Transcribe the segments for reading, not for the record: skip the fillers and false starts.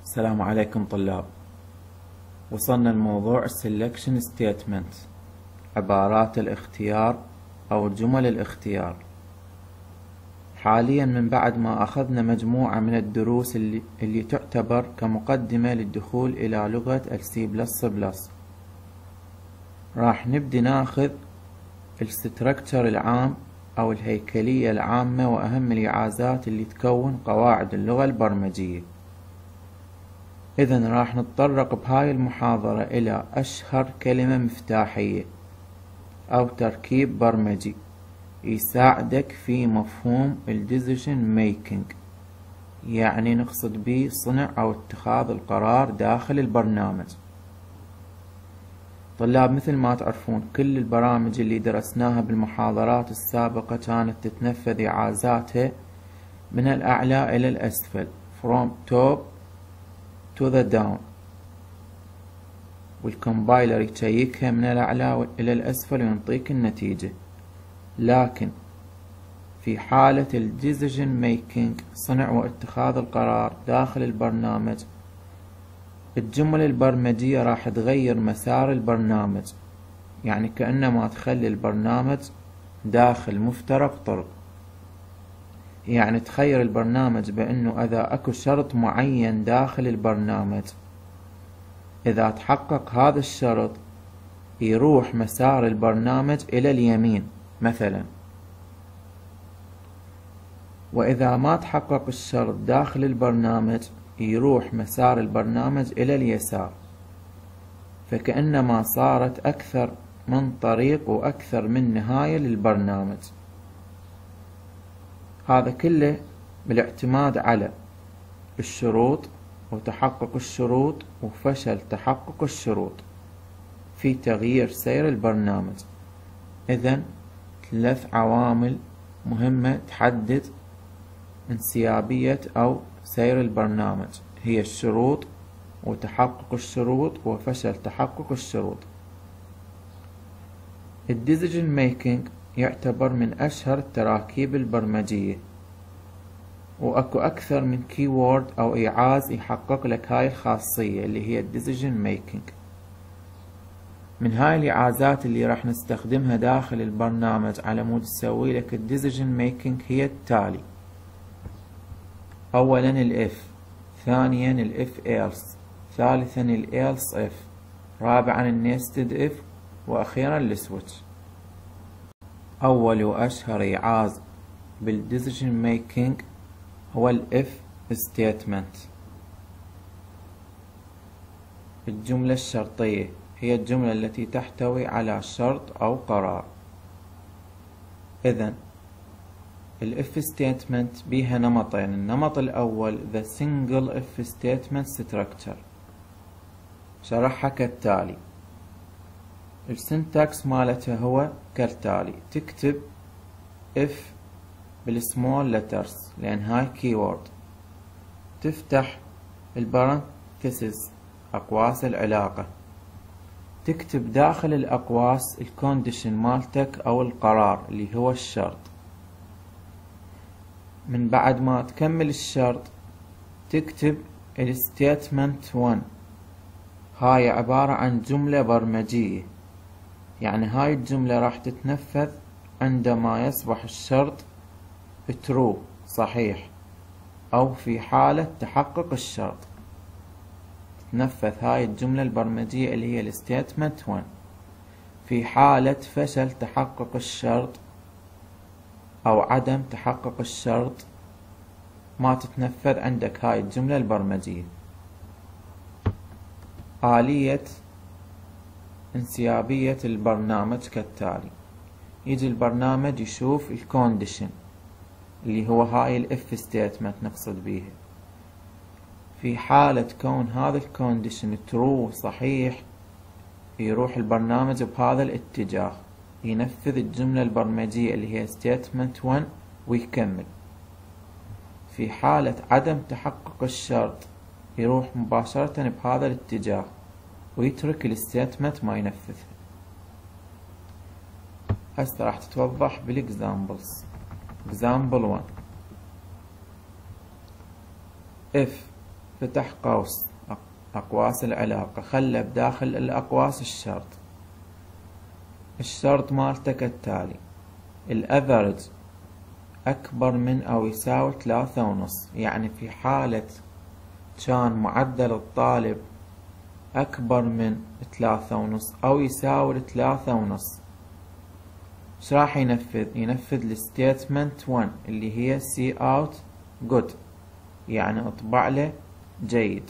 السلام عليكم طلاب. وصلنا لموضوع Selection Statement، عبارات الاختيار أو جمل الاختيار. حاليا من بعد ما أخذنا مجموعة من الدروس اللي تعتبر كمقدمة للدخول إلى لغة C++، راح نبدي ناخذ الستركتشر العام أو الهيكلية العامة وأهم الإعازات اللي تكون قواعد اللغة البرمجية. إذن راح نتطرق بهاي المحاضرة إلى أشهر كلمة مفتاحية أو تركيب برمجي يساعدك في مفهوم الديسيجن ميكينج، يعني نقصد به صنع أو اتخاذ القرار داخل البرنامج. طلاب، مثل ما تعرفون كل البرامج اللي درسناها بالمحاضرات السابقة كانت تتنفذ إعازاتها من الأعلى إلى الأسفل، from top to the down، والكمبايلر يشيكها من الأعلى إلى الأسفل وينطيك النتيجة. لكن في حالة الديسيجن ميكينج، صنع واتخاذ القرار داخل البرنامج، الجمل البرمجية راح تغير مسار البرنامج، يعني كأنما تخلي البرنامج داخل مفترق طرق. يعني تخير البرنامج بأنه إذا أكو شرط معين داخل البرنامج، إذا تحقق هذا الشرط يروح مسار البرنامج إلى اليمين مثلا، وإذا ما تحقق الشرط داخل البرنامج يروح مسار البرنامج إلى اليسار. فكأنما صارت أكثر من طريق وأكثر من نهاية للبرنامج. هذا كله بالاعتماد على الشروط وتحقق الشروط وفشل تحقق الشروط في تغيير سير البرنامج. إذن 3 عوامل مهمة تحدد انسيابية أو سير البرنامج، هي الشروط وتحقق الشروط وفشل تحقق الشروط. الديسيجن ميكينج يعتبر من أشهر التراكيب البرمجية، وأكو أكثر من كيورد أو إيعاز يحقق لك هاي الخاصية اللي هي الديسيجن ميكينج. من هاي الإيعازات اللي راح نستخدمها داخل البرنامج على مود تسوي لك الديسيجن ميكينج هي التالي: أولا الإف، ثانيا الإف إيلس، ثالثا الإيلس إف، رابعا النيستد إف، وأخيرا السويتش. أول وأشهر إيعاز بالديسيجن ميكينج هو الإف ستيتمنت. الجملة الشرطية هي الجملة التي تحتوي على شرط أو قرار. إذن الإف ستيتمنت بيها نمطين: النمط الأول the single if statement structure، شرحها كالتالي. السنتكس مالتها هو كالتالي: تكتب if بالسمول letters لأن هاي keyword، تفتح البارنتيسز أقواس العلاقة، تكتب داخل الأقواس الكونديشن مالتك أو القرار اللي هو الشرط. من بعد ما تكمل الشرط تكتب الستيتمنت 1. هاي عبارة عن جملة برمجية، يعني هاي الجملة راح تتنفذ عندما يصبح الشرط true صحيح، أو في حالة تحقق الشرط تتنفذ هاي الجملة البرمجية اللي هي الستيتمنت 1. في حالة فشل تحقق الشرط أو عدم تحقق الشرط ما تتنفذ عندك هاي الجملة البرمجية. آلية انسيابية البرنامج كالتالي: يجي البرنامج يشوف الكونديشن اللي هو هاي الاف ستيتمنت نقصد بيها. في حالة كون هذا الكونديشن ترو صحيح يروح البرنامج بهذا الاتجاه ينفذ الجملة البرمجية اللي هي statement 1 ويكمل. في حالة عدم تحقق الشرط يروح مباشرة بهذا الاتجاه ويترك الستيتمنت ما ينفذها. هسه راح تتوضح بالاكزامبلز. example 1: if فتح قوس أقواس العلاقة، خلى بداخل الأقواس الشرط. الشرط مالته كالتالي: الأفرج أكبر من أو يساوي 3.5، يعني في حالة كان معدل الطالب أكبر من 3.5 أو يساوي 3.5، ايش راح ينفذ؟ ينفذ الستيتمنت 1 اللي هي سي اوت جود، يعني اطبع له جيد.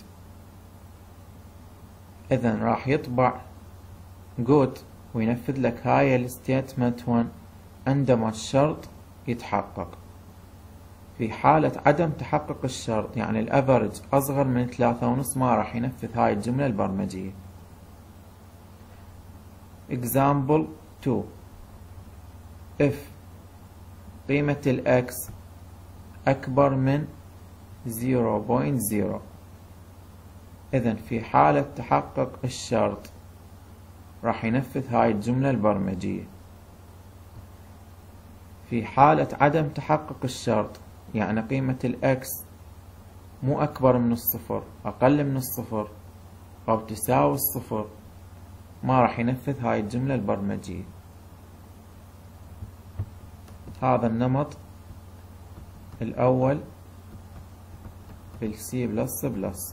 إذن راح يطبع جود وينفذ لك هاي الستيتمنت 1 عندما الشرط يتحقق. في حالة عدم تحقق الشرط، يعني الأفرج أصغر من 3.5، ما راح ينفذ هاي الجملة البرمجية. example 2: if قيمة الX أكبر من 0.0، إذن في حالة تحقق الشرط راح ينفذ هاي الجملة البرمجية. في حالة عدم تحقق الشرط، يعني قيمة الإكس مو أكبر من 0، أقل من 0 أو تساوي 0، ما راح ينفذ هاي الجملة البرمجية. هذا النمط الأول بالسي بلس بلس.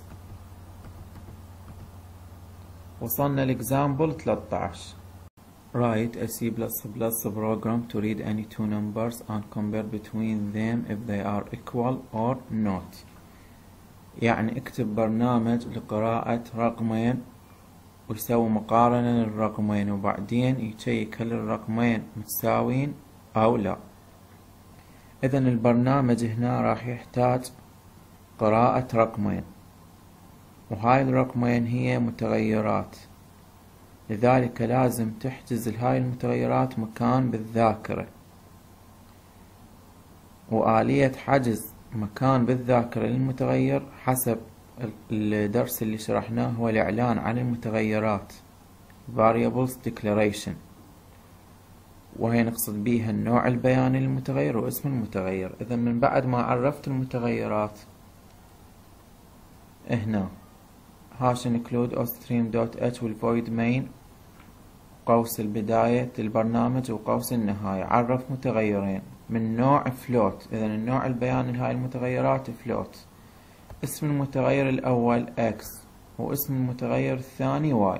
وصلنا لإكزامبل 13. Write a C++ program to read any two numbers and compare between them if they are equal or not. يعني اكتب برنامج لقراءة رقمين ويسوي مقارنة للرقمين، وبعدين يشيك هل الرقمين متساويين أو لا. إذن البرنامج هنا راح يحتاج قراءة رقمين، وهاي الرقمين هي متغيرات، لذلك لازم تحجز لهاي المتغيرات مكان بالذاكرة. وآلية حجز مكان بالذاكرة للمتغير حسب الدرس اللي شرحناه هو الإعلان عن المتغيرات Variables Declaration، وهي نقصد بيها النوع البياني للمتغير واسم المتغير. إذا من بعد ما عرفت المتغيرات هنا hash include ostream.h والvoid main قوس البداية للبرنامج وقوس النهاية، عرف متغيرين من نوع float. إذا النوع البياني لهاي المتغيرات float. اسم المتغير الأول x واسم المتغير الثاني y.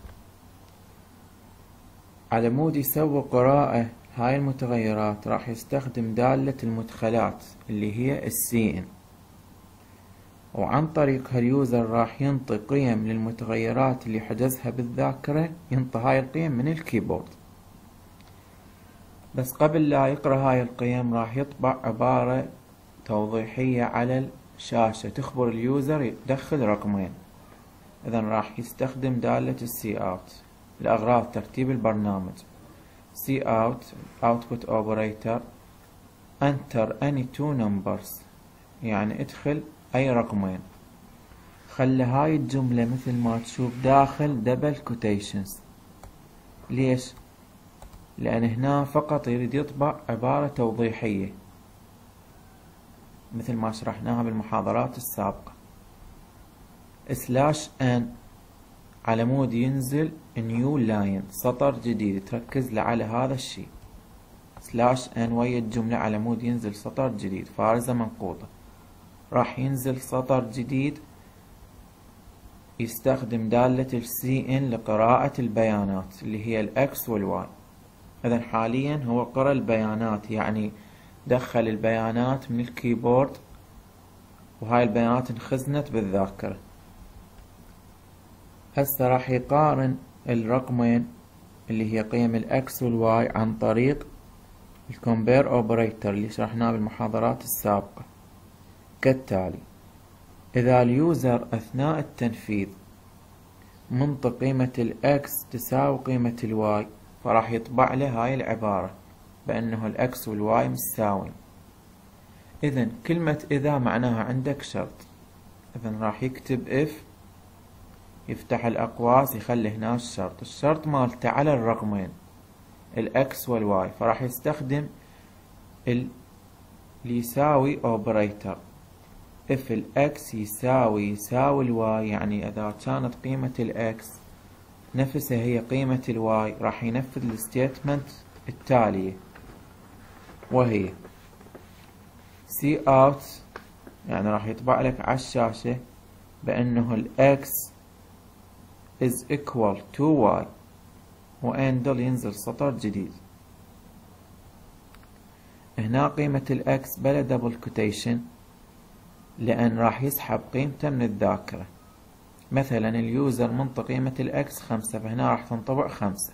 على مود يسوي قراءة هاي المتغيرات راح يستخدم دالة المدخلات اللي هي الcin، وعن طريق هاليوزر راح ينطي قيم للمتغيرات اللي حجزها بالذاكرة، ينطي هاي القيم من الكيبورد. بس قبل لا يقرأ هاي القيم راح يطبع عبارة توضيحية على الشاشة تخبر اليوزر يدخل رقمين. إذا راح يستخدم دالة السي اوت لأغراض ترتيب البرنامج. سي اوت output operator enter any two numbers، يعني ادخل أي رقمين. خلي هاي الجملة مثل ما تشوف داخل دبل كوتيشنز. ليش؟ لأن هنا فقط يريد يطبع عبارة توضيحية مثل ما شرحناها بالمحاضرات السابقة. /n على مود ينزل new line سطر جديد، تركز على هذا الشيء. /n ويا الجملة على مود ينزل سطر جديد، فارزة منقوطة. راح ينزل سطر جديد يستخدم دالة الcin لقراءة البيانات اللي هي الx والy. إذن حاليا هو قرأ البيانات، يعني دخل البيانات من الكيبورد وهاي البيانات انخزنت بالذاكرة. هسه راح يقارن الرقمين اللي هي قيم الx والy عن طريق الcompare operator اللي شرحناه بالمحاضرات السابقة كالتالي: إذا اليوزر أثناء التنفيذ منطق قيمة الx تساوي قيمة الy، فراح يطبع له هاي العبارة بأنه الx والy مساوين. إذن كلمة إذا معناها عندك شرط. إذن راح يكتب if، يفتح الأقواس يخلي هنا الشرط. الشرط مالته على الرقمين الx والy، فراح يستخدم اللي يساوي operator if الإكس يساوي الواي، يعني إذا كانت قيمة الإكس نفسها هي قيمة الواي راح ينفذ الستيتمنت التالية، وهي see out، يعني راح يطبع لك على الشاشة بأنه الإكس is equal to y، وإندل ينزل سطر جديد. هنا قيمة الإكس بلا دبل كوتيشن، لأن راح يسحب قيمته من الذاكرة. مثلا اليوزر منطق قيمة الإكس 5، فهنا راح تنطبع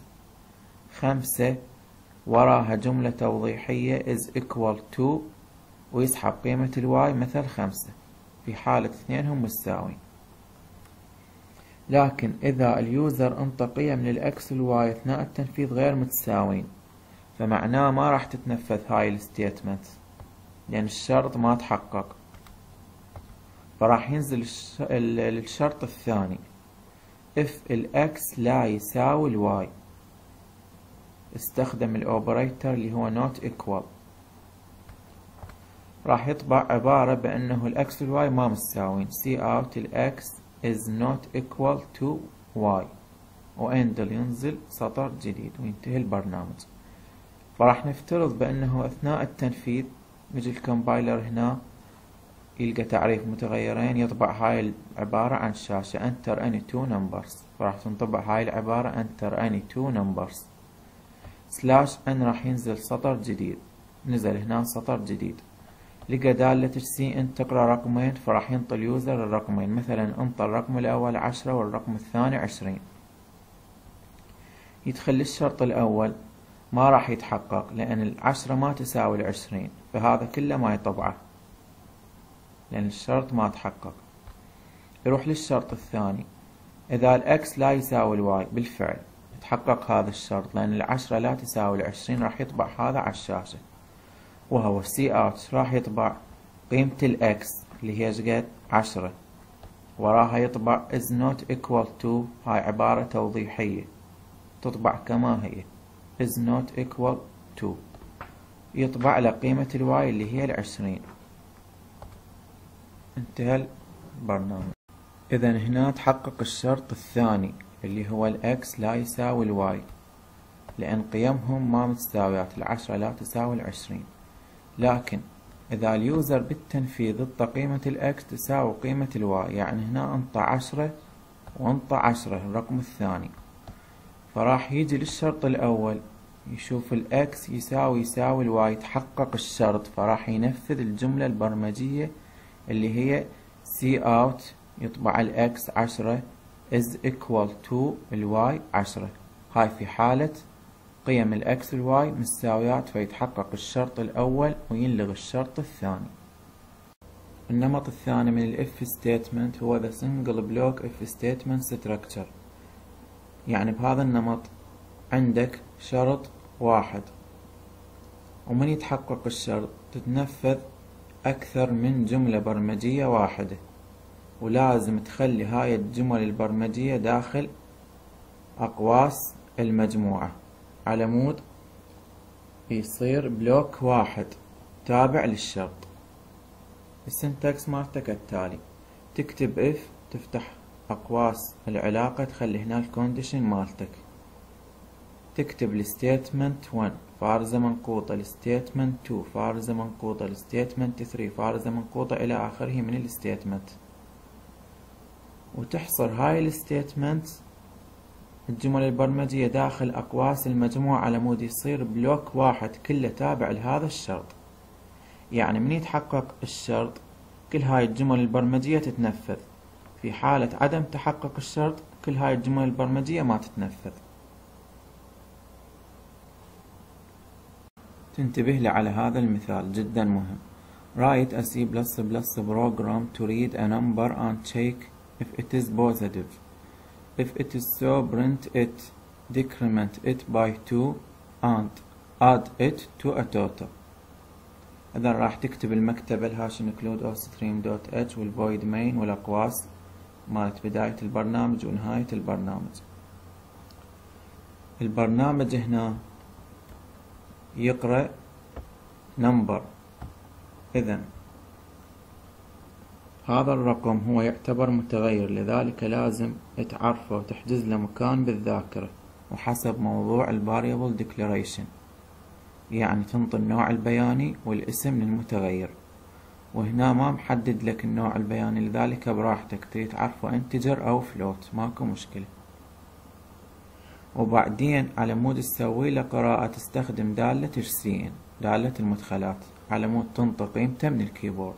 5 وراها جملة توضيحية is equal to، ويسحب قيمة الواي مثل 5 في حالة اثنينهم مساوين. لكن إذا اليوزر انطق قيم للإكس والواي أثناء التنفيذ غير متساوين، فمعناه ما راح تتنفذ هاي الستيتمنت لأن الشرط ما تحقق، فراح ينزل الشرط الثاني if الإكس لا يساوي الواي. استخدم الأوبريتر اللي هو not equal، راح يطبع عبارة بأنه الإكس والواي ما متساوين، see out الإكس is not equal to y، وإندل ينزل سطر جديد وينتهي البرنامج. فراح نفترض بأنه أثناء التنفيذ يجي الكمبايلر هنا يلقى تعريف متغيرين، يطبع هاي العبارة عن شاشة enter any two numbers، فراح تنطبع هاي العبارة enter any two numbers /n، راح ينزل سطر جديد. نزل هنا سطر جديد، لقى دالة سي ان تقرأ رقمين، فراح ينطي اليوزر الرقمين، مثلا انطى الرقم الأول 10 والرقم الثاني 20. يدخل الشرط الأول ما راح يتحقق لأن 10 ما تساوي 20، فهذا كله ما يطبعه لأن الشرط ما تحقق. يروح للشرط الثاني، إذا الإكس لا يساوي الواي، بالفعل تحقق هذا الشرط لأن 10 لا تساوي 20، راح يطبع هذا على الشاشة، وهو سي اوت راح يطبع قيمة الإكس اللي هي شقد 10، وراها يطبع is not equal to، هاي عبارة توضيحية تطبع كما هي is not equal to، يطبع له قيمة الواي اللي هي 20. انتهى البرنامج. إذا هنا تحقق الشرط الثاني اللي هو الإكس لا يساوي الواي، لأن قيمهم ما متساويات، 10 لا تساوي 20. لكن إذا اليوزر بالتنفيذ انطى قيمة الإكس تساوي قيمة الواي، يعني هنا انطى 10 وانطى 10 الرقم الثاني، فراح يجي للشرط الأول يشوف الإكس يساوي الواي، تحقق الشرط، فراح ينفذ الجملة البرمجية اللي هي see out، يطبع الإكس 10 is equal to الواي 10، هاي في حالة قيم الإكس والواي مساويات، فيتحقق الشرط الأول وينلغي الشرط الثاني. النمط الثاني من الإف ستيتمنت هو the single block if statement structure، يعني بهذا النمط عندك شرط واحد، ومن يتحقق الشرط تتنفذ أكثر من جملة برمجية واحدة، ولازم تخلي هاي الجمل البرمجية داخل أقواس المجموعة على مود يصير بلوك واحد تابع للشرط. السنتكس مالته كالتالي، تكتب اف، تفتح أقواس العلاقة، تخلي هنا الكونديشن مالتك، تكتب الستيتمنت 1 فارزة منقوطة، الستيتمنت 2 فارزة منقوطة، الستيتمنت 3 فارزة منقوطة إلى آخره من الستيتمنت، وتحصر هاي الستيتمنت الجمل البرمجية داخل أقواس المجموعة على مود يصير بلوك واحد كله تابع لهذا الشرط. يعني من يتحقق الشرط كل هاي الجمل البرمجية تتنفذ، في حالة عدم تحقق الشرط كل هاي الجمل البرمجية ما تتنفذ. تنتبه لي على هذا المثال جدا مهم. Write a C++ program to read a number and check if it is positive. If it is so, print it, decrement it by 2 and add it to a total. إذا راح تكتب المكتبة الهاش include ostream.h والvoid main والأقواس مالت بداية البرنامج ونهاية البرنامج. البرنامج هنا يقرأ number، إذن هذا الرقم هو يعتبر متغير، لذلك لازم تعرفه وتحجز له مكان بالذاكرة وحسب موضوع ال variable declaration، يعني تنطي النوع البياني والاسم للمتغير. وهنا ما محدد لك النوع البياني، لذلك براحتك تريد تعرفه integer أو float ماكو مشكلة. وبعدين على مود تسوي له قراءة تستخدم دالة RCN، دالة المدخلات، على مود تنطي قيمته من الكيبورد.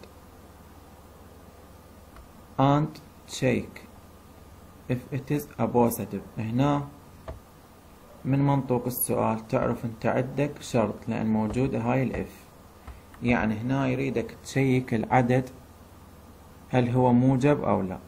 and check if it is a positive. هنا من منطوق السؤال تعرف انت عندك شرط، لان موجودة هاي الاف، يعني هنا يريدك تشيك العدد هل هو موجب او لا.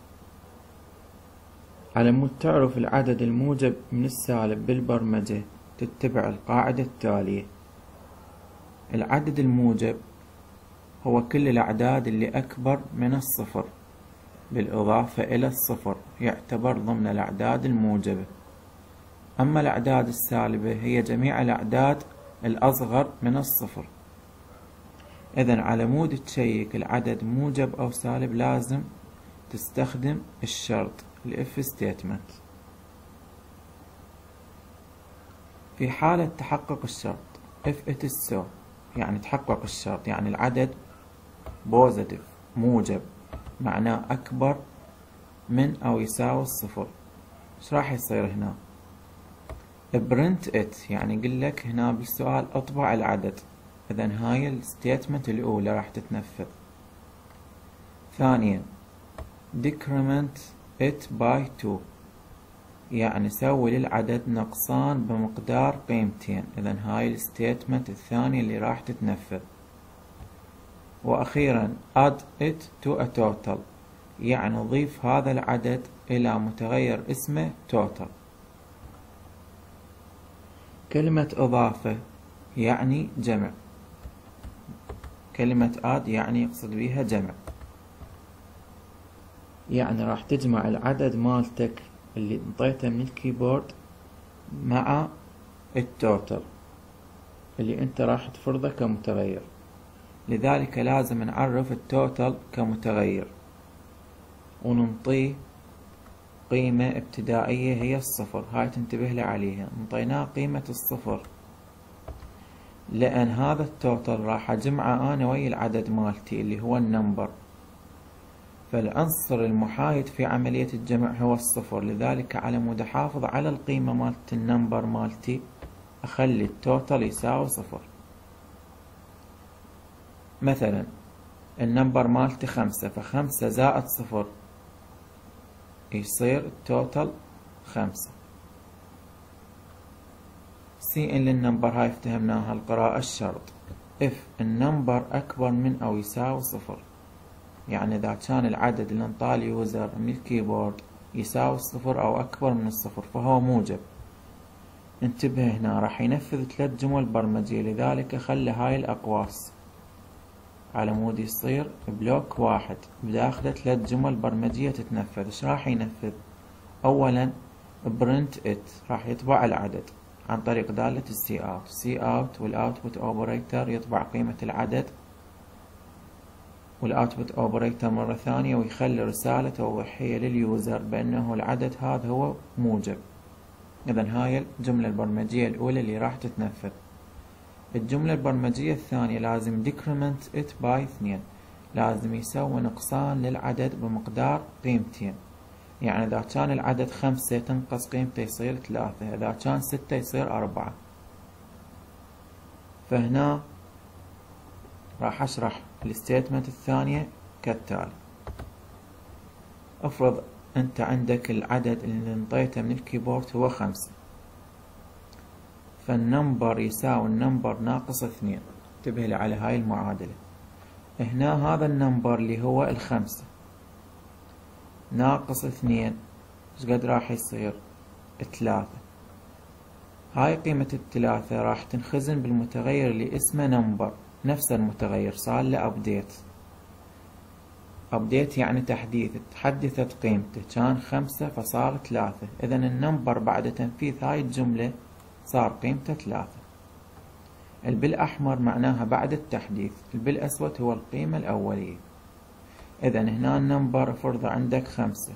على مود تعرف العدد الموجب من السالب بالبرمجة تتبع القاعدة التالية. العدد الموجب هو كل الأعداد اللي أكبر من الصفر بالإضافة إلى الصفر، يعتبر ضمن الأعداد الموجبة. أما الأعداد السالبة هي جميع الأعداد الأصغر من الصفر. إذن على مود تشيك العدد موجب أو سالب لازم تستخدم الشرط الإف ستيتمنت. في حالة تحقق الشرط if it is so، يعني تحقق الشرط، يعني العدد بوزيتيف موجب، معناه أكبر من أو يساوي الصفر. ايش راح يصير هنا؟ print it، يعني يقول لك هنا بالسؤال اطبع العدد. إذن هاي الستيتمنت الأولى راح تتنفذ. ثانيا decrement it by 2، يعني سوي للعدد نقصان بمقدار قيمتين. إذن هاي الستيتمنت الثانية اللي راح تتنفذ. وأخيرا add it to a total، يعني ضيف هذا العدد إلى متغير اسمه total. كلمة إضافة يعني جمع، كلمة add يعني يقصد بها جمع، يعني راح تجمع العدد مالتك اللي انطيته من الكيبورد مع التوتال اللي انت راح تفرضه كمتغير. لذلك لازم نعرف التوتال كمتغير وننطيه قيمة ابتدائية هي الصفر. هاي تنتبه لي عليها، انطيناه قيمة الصفر لأن هذا التوتال راح أجمعه أنا ويا العدد مالتي اللي هو النمبر، فالعنصر المحايد في عملية الجمع هو الصفر. لذلك على مود أحافظ على القيمة مالت النمبر مالتي أخلي التوتال يساوي صفر. مثلا النمبر مالتي 5، ف5 زائد صفر يصير التوتال 5. سي ان للنمبر هاي افتهمناها القراءة الشرط if النمبر أكبر من أو يساوي صفر، يعني إذا كان العدد اللي انطاه اليوزر من الكيبورد يساوي الصفر أو أكبر من الصفر فهو موجب. انتبه هنا راح ينفذ 3 جمل برمجية، لذلك خلي هاي الأقواس على مود يصير بلوك واحد بداخله 3 جمل برمجية تتنفذ. ايش راح ينفذ؟ أولا print it، راح يطبع العدد عن طريق دالة السي اوت. سي اوت والاوتبوت اوبريتر يطبع قيمة العدد، والاوتبوت اوبريتر مرة ثانية ويخلي رسالة توضيحية لليوزر بأنه العدد هذا هو موجب. إذن هاي الجملة البرمجية الأولى اللي راح تتنفذ. الجملة البرمجية الثانية لازم decrement it by 2، لازم يسوي نقصان للعدد بمقدار قيمتين. يعني إذا كان العدد 5 تنقص قيمته يصير 3، إذا كان 6 يصير 4. فهنا راح أشرح الستيتمنت الثانية كالتالي. افرض أنت عندك العدد اللي انطيته من الكيبورد هو 5، فالنمبر يساوي النمبر ناقص 2. انتبه لي على هاي المعادلة. هنا هذا النمبر اللي هو 5 ناقص 2 ايش قد راح يصير؟ 3. هاي قيمة 3 راح تنخزن بالمتغير اللي اسمه نمبر، نفس المتغير صار له ابديت. ابديت يعني تحديث، تحدثت قيمته، كان 5 فصار 3. اذا النمبر بعد تنفيذ هاي الجملة صار قيمته 3. البالأحمر معناها بعد التحديث، البالأسود هو القيمة الأولية. إذن هنا النمبر فرض عندك 5،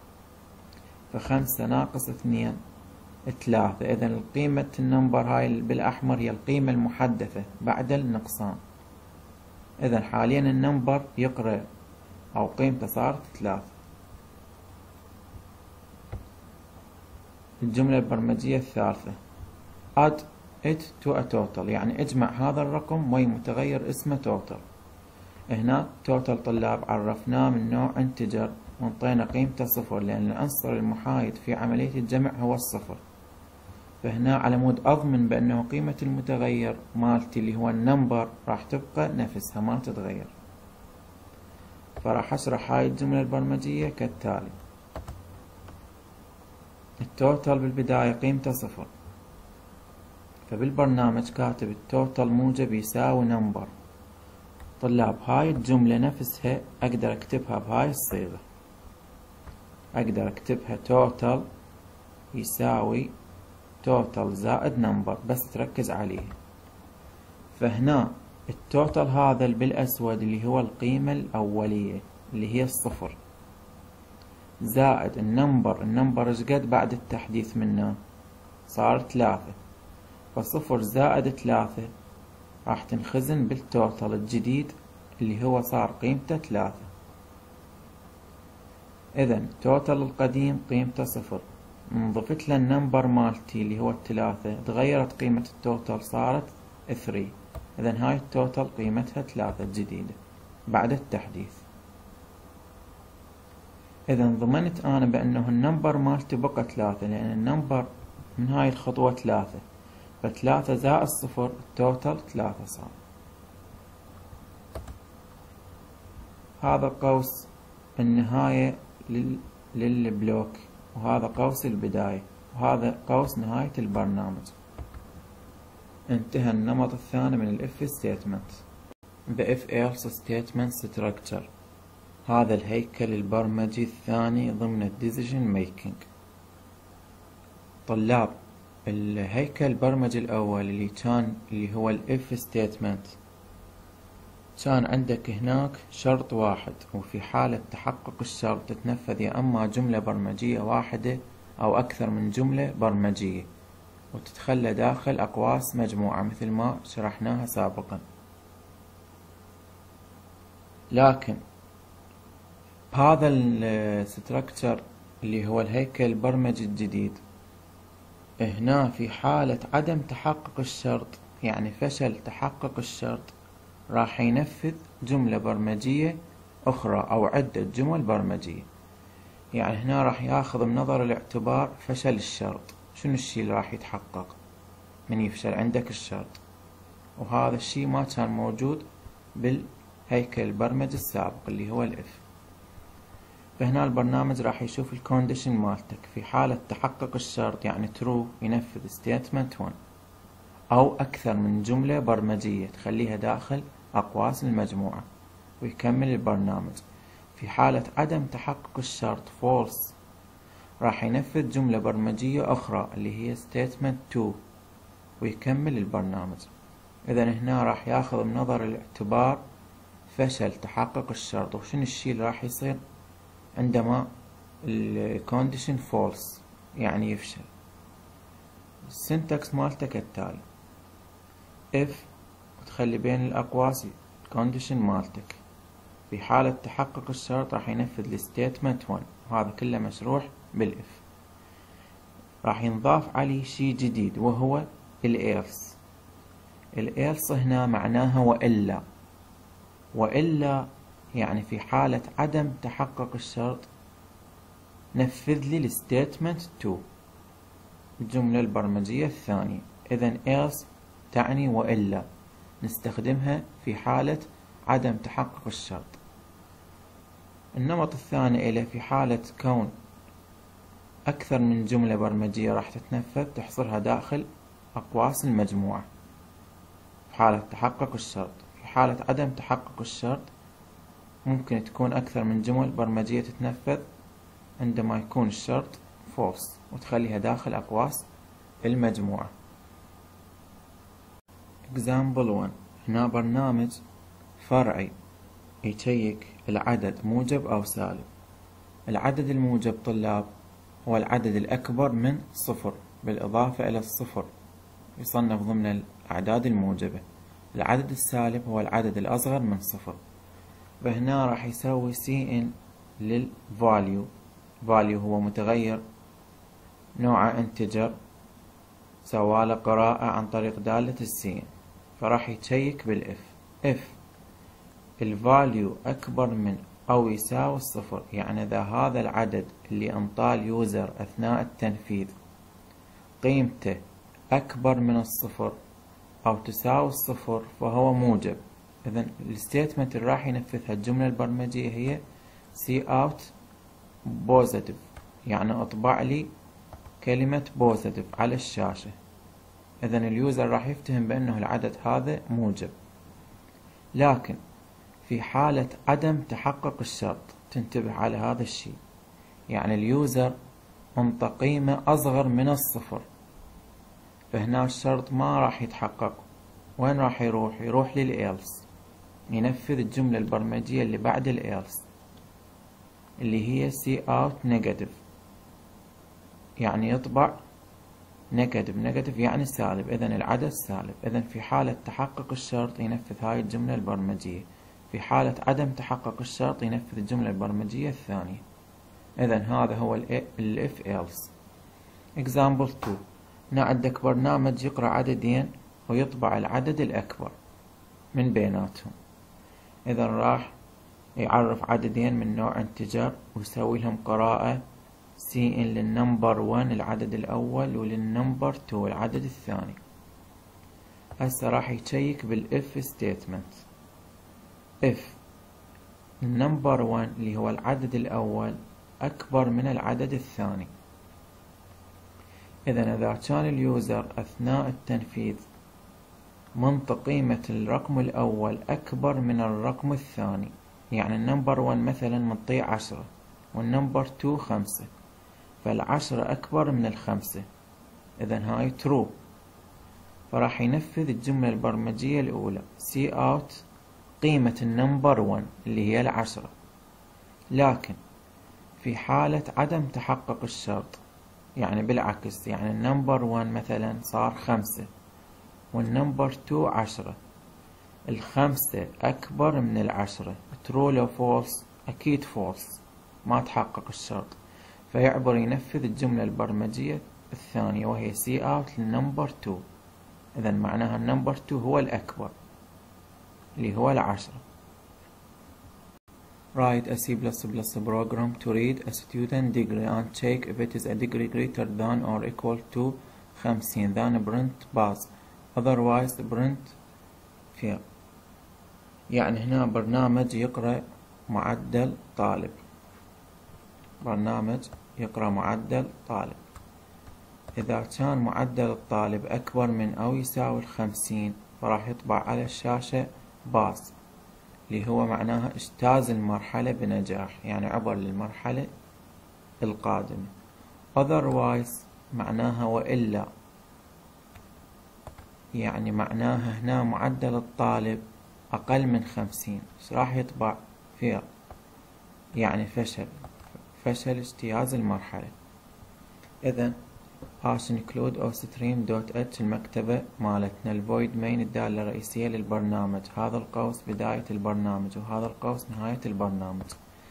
ف5 ناقص 2 3. إذن قيمة النمبر هاي بالأحمر هي القيمة المحدثة بعد النقصان. إذن حاليا النمبر يقرأ أو قيمته صارت 3. الجملة البرمجية الثالثة add it to a total، يعني اجمع هذا الرقم ويا متغير اسمه total. هنا total طلاب عرفناه من نوع integer وانطينا قيمته 0، لأن العنصر المحايد في عملية الجمع هو الصفر. فهنا على مود أضمن بأنه قيمة المتغير مالتي اللي هو النمبر راح تبقى نفسها ما تتغير. فراح أشرح هاي الجملة البرمجية كالتالي: التوتال بالبداية قيمته 0، فبالبرنامج كاتب التوتال موجب يساوي نمبر. طلاب هاي الجملة نفسها أقدر أكتبها بهاي الصيغة، أقدر أكتبها توتال يساوي توتال زائد نمبر، بس تركز عليه. فهنا التوتال هذا بالأسود اللي هو القيمة الأولية اللي هي 0 زائد النمبر ايش قد بعد التحديث منه؟ صار 3. ف0 زائد 3 راح تنخزن بالتوتال الجديد اللي هو صار قيمته 3. إذن توتال القديم قيمته 0، انضفت له النمبر مالتي اللي هو 3، تغيرت قيمة التوتال صارت 3. إذن هاي التوتال قيمتها 3 الجديدة بعد التحديث. إذن ضمنت أنا بأنه النمبر مالتي بقى 3، لأن النمبر من هاي الخطوة 3، ف3 زائد 0 التوتال 3 صار. هذا قوس النهاية للبلوك، وهذا قوس البداية، وهذا قوس نهاية البرنامج. انتهى النمط الثاني من الإف ستيتمنت. The if else statement structure، هذا الهيكل البرمجي الثاني ضمن الديسيجن ميكينج. طلاب الهيكل البرمجي الأول اللي هو الإف ستيتمنت، كان عندك هناك شرط واحد، وفي حالة تحقق الشرط تتنفذ يا أما جملة برمجية واحدة أو أكثر من جملة برمجية، وتتخلى داخل أقواس مجموعة مثل ما شرحناها سابقا. لكن هذا الستركتشر اللي هو الهيكل البرمجي الجديد، هنا في حالة عدم تحقق الشرط، يعني فشل تحقق الشرط، راح ينفذ جملة برمجية أخرى أو عدة جمل برمجية. يعني هنا راح ياخذ بنظر الاعتبار فشل الشرط، شنو الشيء اللي راح يتحقق من يفشل عندك الشرط، وهذا الشيء ما كان موجود بالهيكل البرمجي السابق اللي هو الإف. فهنا البرنامج راح يشوف الكونديشن مالتك في حالة تحقق الشرط، يعني ترو ينفذ ستيتمنت 1 أو أكثر من جملة برمجية تخليها داخل أقواس المجموعة، ويكمل البرنامج. في حالة عدم تحقق الشرط false راح ينفذ جملة برمجية أخرى اللي هي statement 2 ويكمل البرنامج. إذا هنا راح ياخذ بنظر الاعتبار فشل تحقق الشرط، وشنو الشيء اللي راح يصير عندما الكونديشن false يعني يفشل. السنتكس مالته كالتالي: if وتخلي بين الأقواس الكونديشن مالتك، في حالة تحقق الشرط راح ينفذ الستيتمنت 1، وهذا كله مشروح بالإف. راح ينضاف عليه شيء جديد وهو الإلس. الإلس هنا معناها وإلا يعني في حالة عدم تحقق الشرط نفذ لي الستيتمنت 2 الجملة البرمجية الثانية. إذن else تعني وإلا، نستخدمها في حالة عدم تحقق الشرط. النمط الثاني إلى في حالة كون أكثر من جملة برمجية راح تتنفذ تحصرها داخل أقواس المجموعة في حالة تحقق الشرط. في حالة عدم تحقق الشرط ممكن تكون أكثر من جمل برمجية تتنفذ عندما يكون الشرط false وتخليها داخل أقواس المجموعة. example 1، هنا برنامج فرعي يشيك العدد موجب أو سالب. العدد الموجب طلاب هو العدد الأكبر من صفر بالإضافة إلى الصفر، يصنف ضمن الأعداد الموجبة. العدد السالب هو العدد الأصغر من صفر. فهنا راح يسوي cn للvalue. value هو متغير نوعه integer، سواله قراءة عن طريق دالة cn، فراح يتشيك بالإف. if الفاليو أكبر من أو يساوي الصفر، يعني إذا هذا العدد اللي انطاه اليوزر أثناء التنفيذ قيمته أكبر من الصفر أو تساوي الصفر فهو موجب. إذن الستيتمنت اللي راح ينفذها الجملة البرمجية هي cout positive، يعني اطبع لي كلمة positive على الشاشة. إذن اليوزر راح يفتهم بأنه العدد هذا موجب. لكن في حالة عدم تحقق الشرط تنتبه على هذا الشيء، يعني اليوزر انطى قيمة أصغر من الصفر، فهنا الشرط ما راح يتحقق. وين راح يروح؟ يروح للإيلس، ينفذ الجملة البرمجية اللي بعد الإيلس اللي هي cout negative، يعني يطبع negative يعني سالب، إذن العدد سالب. إذن في حالة تحقق الشرط ينفذ هاي الجملة البرمجية، في حالة عدم تحقق الشرط ينفذ الجملة البرمجية الثانية. إذن هذا هو ال if else. example 2، هنا عندك برنامج يقرأ عددين ويطبع العدد الأكبر من بيناتهم. إذن راح يعرف عددين من نوع integer ويسوي لهم قراءة cn للنمبر 1 العدد الأول وللنمبر 2 العدد الثاني. هسه راح يشيك بالif statement. if النمبر 1 اللي هو العدد الأول أكبر من العدد الثاني، إذن إذا كان اليوزر أثناء التنفيذ منطق قيمة الرقم الأول أكبر من الرقم الثاني، يعني النمبر 1 مثلا منطيه 10 والنمبر 2 5، فال10 أكبر من ال5، إذن هاي true، فراح ينفذ الجملة البرمجية الأولى cout قيمة النمبر 1 اللي هي 10. لكن في حالة عدم تحقق الشرط، يعني بالعكس، يعني النمبر 1 مثلا صار 5 والنمبر 2 10، ال5 أكبر من ال10، true لو false؟ أكيد false، ما تحقق الشرط، فيعبر ينفذ الجملة البرمجية الثانية وهي cout للنمبر 2. إذن معناها النمبر 2 هو الأكبر اللي هو 10. Write a C++ program to read a student degree and check if it is a degree greater than or equal to 50, then print pass, otherwise print fail. يعني هنا برنامج يقرأ معدل طالب، برنامج يقرأ معدل طالب. إذا كان معدل الطالب أكبر من أو يساوي 50 فراح يطبع على الشاشة باس، اللي هو معناها اجتاز المرحلة بنجاح، يعني عبر للمرحلة القادمة. otherwise معناها وإلا، يعني معناها هنا معدل الطالب أقل من 50، ايش راح يطبع؟ fail، يعني فشل اجتياز المرحلة. إذن include او stream.h المكتبة مالتنا، الvoid main الدالة الرئيسية للبرنامج، هذا القوس بداية البرنامج وهذا القوس نهاية البرنامج.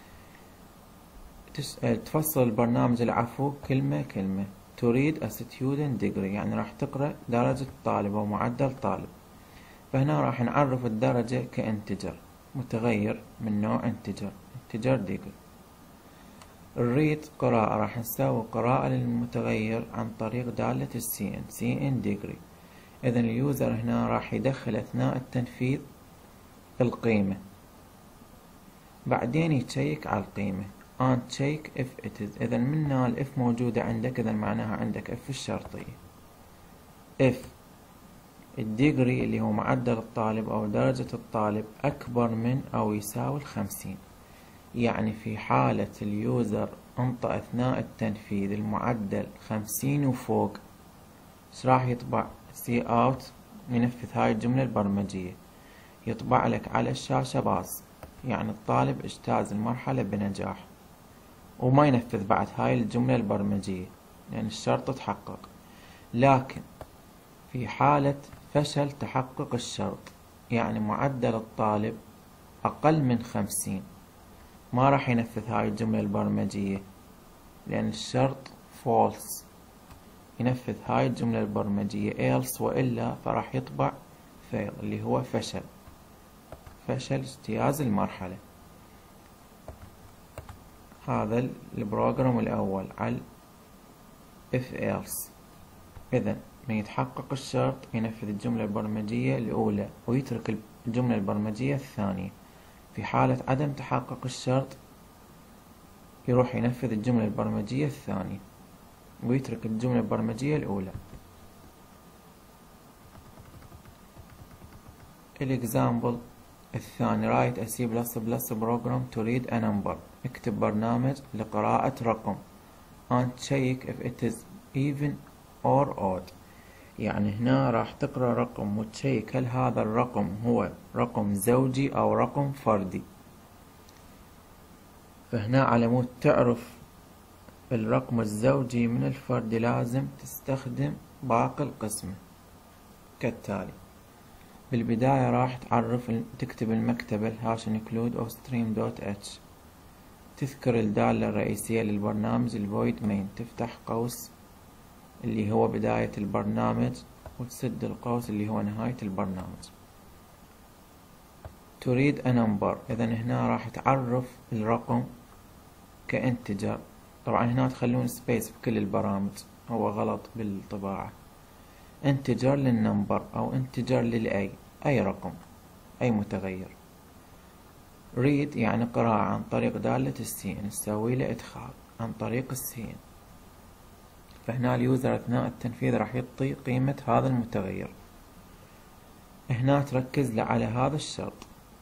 تفصل البرنامج العفو كلمة كلمة. to read a student degree يعني راح تقرأ درجة طالب أو معدل طالب، فهنا راح نعرف الدرجة كانتجر متغير من نوع integer degree. الريد قراءة، راح نسوي قراءة للمتغير عن طريق دالة cn degree. إذن اليوزر هنا راح يدخل أثناء التنفيذ القيمة، بعدين يتشيك على القيمة and check if it is. إذن منها الإف موجودة عندك، إذن معناها عندك إف الشرطية. if الديجري اللي هو معدل الطالب أو درجة الطالب أكبر من أو يساوي 50، يعني في حالة اليوزر انطى أثناء التنفيذ المعدل 50 وفوق، ايش راح يطبع؟ cout ينفذ هاي الجملة البرمجية، يطبع لك على الشاشة باص. يعني الطالب اجتاز المرحلة بنجاح، وما ينفذ بعد هاي الجملة البرمجية لأن الشرط تحقق. لكن في حالة فشل تحقق الشرط، يعني معدل الطالب أقل من 50، ما راح ينفذ هاي الجملة البرمجية لأن الشرط false. ينفذ هاي الجملة البرمجية else، وإلا فراح يطبع fail اللي هو فشل اجتياز المرحلة. هذا البروجرام الأول على if else. إذن من يتحقق الشرط ينفذ الجملة البرمجية الأولى ويترك الجملة البرمجية الثانية. في حالة عدم تحقق الشرط يروح ينفذ الجملة البرمجية الثانية ويترك الجملة البرمجية الأولى. الإكزامبل الثاني write a C++ program to read a number. اكتب برنامج لقراءة رقم and check if it is even or odd. يعني هنا راح تقرأ رقم وتشيك هل هذا الرقم هو رقم زوجي أو رقم فردي. فهنا على مود تعرف الرقم الزوجي من الفردي لازم تستخدم باقي القسمة كالتالي. بالبداية راح تكتب المكتبة #include of stream.h، تذكر الدالة الرئيسية للبرنامج الvoid main، تفتح قوس اللي هو بداية البرنامج وتسد القوس اللي هو نهاية البرنامج. تريد a number، إذن هنا راح تعرف الرقم كانتجر. طبعا هنا تخلون سبيس بكل البرامج، هو غلط بالطباعة. انتجر للنمبر أو انتجر للأي، أي رقم أي متغير. read يعني قراءة عن طريق دالة السين، نسوي له إدخال عن طريق السين. فهنا اليوزر أثناء التنفيذ راح يعطي قيمة هذا المتغير. هنا تركز على هذا الشرط.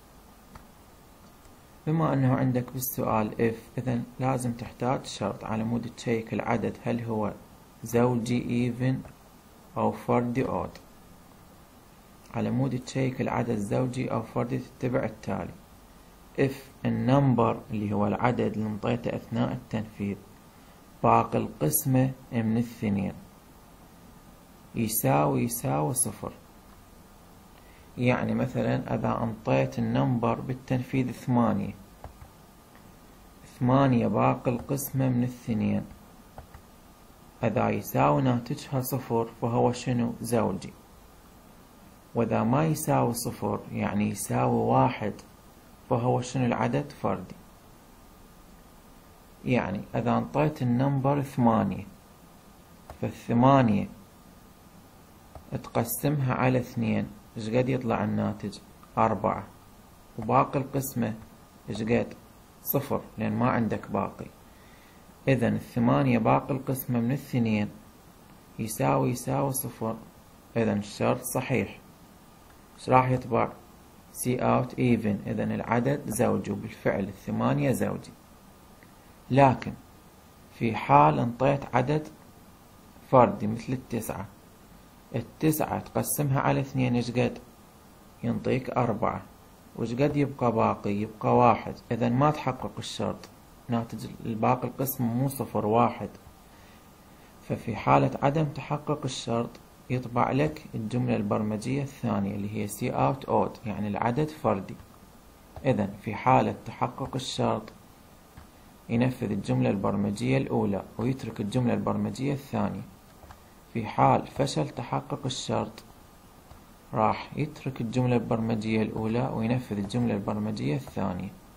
بما أنه عندك بالسؤال if، إذن لازم تحتاج شرط على مود تشيك العدد هل هو زوجي even أو فردي odd. على مود تشيك العدد زوجي أو فردي تتبع التالي. if النمبر اللي هو العدد اللي انطيته أثناء التنفيذ باقي القسمة من الثنين يساوي 0. يعني مثلا إذا انطيت النمبر بالتنفيذ 8 باقي القسمة من الثنين، إذا يساوي ناتجها 0 فهو شنو؟ زوجي. وإذا ما يساوي 0 يعني يساوي 1 فهو شنو العدد؟ فردي. يعني إذا انطيت النمبر 8 فال8 تقسمها على 2 ايش قد يطلع الناتج؟ 4. وباقي القسمة ايش قد؟ 0 لأن ما عندك باقي. إذن 8 باقي القسمة من الثنين يساوي 0. إذن الشرط صحيح. ايش راح يطبع؟ C out even، إذن العدد زوجي، وبالفعل 8 زوجي. لكن في حال انطيت عدد فردي مثل 9 تقسمها على 2 ايش قد؟ ينطيك 4. وايش قد يبقى باقي؟ يبقى 1. إذن ما تحقق الشرط، ناتج الباقي القسم مو 0 1. ففي حالة عدم تحقق الشرط يطبع لك الجملة البرمجية الثانية اللي هي C out odd، يعني العدد فردي. إذن في حالة تحقق الشرط ينفذ الجملة البرمجية الأولى ويترك الجملة البرمجية الثانية. في حال فشل تحقق الشرط راح يترك الجملة البرمجية الأولى وينفذ الجملة البرمجية الثانية.